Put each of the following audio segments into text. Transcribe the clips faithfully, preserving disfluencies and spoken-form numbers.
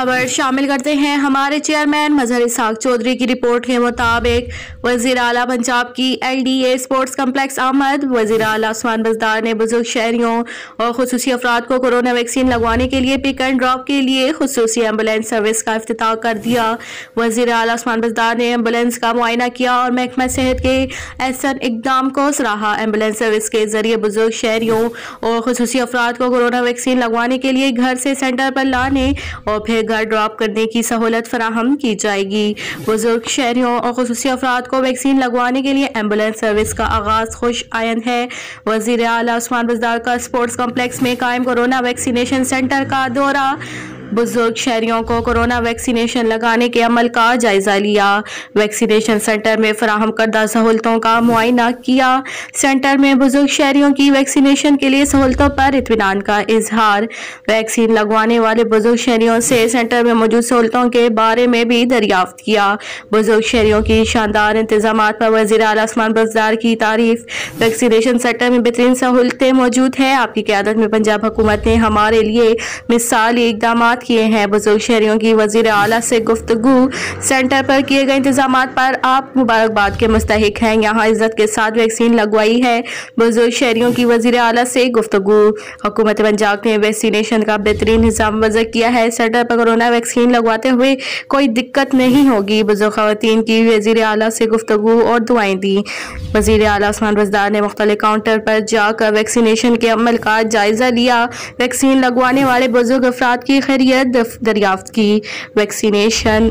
खबर शामिल करते हैं। हमारे चेयरमैन मजहर इसाक चौधरी की रिपोर्ट के मुताबिक वजीर आला पंजाब की L D A sports complex आमद। वजीर आला उस्मान बज़दार ने बुजुर्ग शहरियों और खुसूसी अफराद को कोरोना वैक्सीन लगवाने के लिए पिक एंड ड्रॉप के लिए खुसूसी एम्बुलेंस सर्विस का इफ्तिताह कर दिया। वजीर आला उस्मान बज़दार ने एम्बुलेंस का मुआयना किया और महकमा सेहत के एहसन इकदाम को सराहा। एम्बुलेंस सर्विस के जरिए बुजुर्ग शहरियों और खुसूसी अफराद को कोरोना वैक्सीन लगवाने के लिए घर से सेंटर पर लाने और फिर घर ड्रॉप करने की सहूलत फराहम की जाएगी। बुजुर्ग शहरियों और खुसूसी अफराद को वैक्सीन लगवाने के लिए एम्बुलेंस सर्विस का आगाज खुश आयन है। वजीर आला उस्मान बज़दार का स्पोर्ट्स कॉम्प्लेक्स में कायम कोरोना वैक्सीनेशन सेंटर का दौरा। बुजुर्ग शहरियों को कोरोना वैक्सीनेशन लगाने के अमल का जायजा लिया। वैक्सीनेशन सेंटर में फराहम करदा सहूलतों का मुआयना किया। सेंटर में बुजुर्ग शहरियों की वैक्सीनेशन के लिए सहूलतों पर इत्मीनान का इजहार। वैक्सीन लगवाने वाले बुजुर्ग शहरियों से सेंटर में मौजूद सहूलतों के बारे में भी दरियाफ्त किया। बुजुर्ग शहरियों की शानदार इंतजाम पर वज़ीर आला उस्मान बज़दार की तारीफ। वैक्सीनेशन सेंटर में बेहतरीन सहूलतें मौजूद है। आपकी क़यादत में पंजाब हुकूमत ने हमारे लिए मिसाली इक़दाम किए हैं। बुजुर्ग शहरियों की वजीर आला से गुफ्तगू। सेंटर पर किए गए इंतजाम पर आप मुबारकबाद के मुस्तहिक हैं। यहाँ इज्जत के साथ वैक्सीन लगवाई है। बुजुर्ग शहरियों की वजीर आला से गुफ्तगू। हुकूमत पंजाब ने वैक्सीनेशन का बेहतरीन निज़ाम वज़ा किया है। सेंटर पर कोरोना वैक्सीन लगवाते हुए कोई दिक्कत नहीं होगी। बुजुर्ग खवातीन की वजीर आला से गुफ्तगू और दुआएं दी। वजीर आला उस्मान बज़दार ने मुख्तलिफ काउंटर पर जाकर वैक्सीनेशन के अमल का जायजा लिया। वैक्सीन लगवाने वाले बुजुर्ग अफराद की खैरियत दरियाफ्त की। वैक्सीनेशन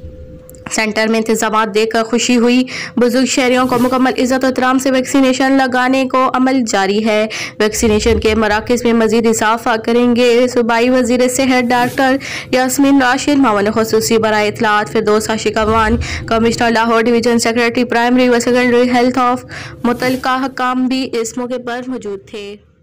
सेंटर में इंतजाम देखकर खुशी हुई। बुजुर्ग शहरियों को मुकम्मल इज्जत और एहतराम से वैक्सीनेशन लगाने को अमल जारी है। वैक्सीनेशन के मराकज़ में मजीद इजाफा करेंगे। सूबाई वजीर सेहत डॉक्टर यास्मीन राशिद, मामले खुसूसी बराए इत्तलात Firdous Ashiq Awan, commissioner Lahore division secretary primary व सेकेंडरी हेल्थ ऑफ मुतल्लिका हकाम भी इस मौके पर मौजूद थे।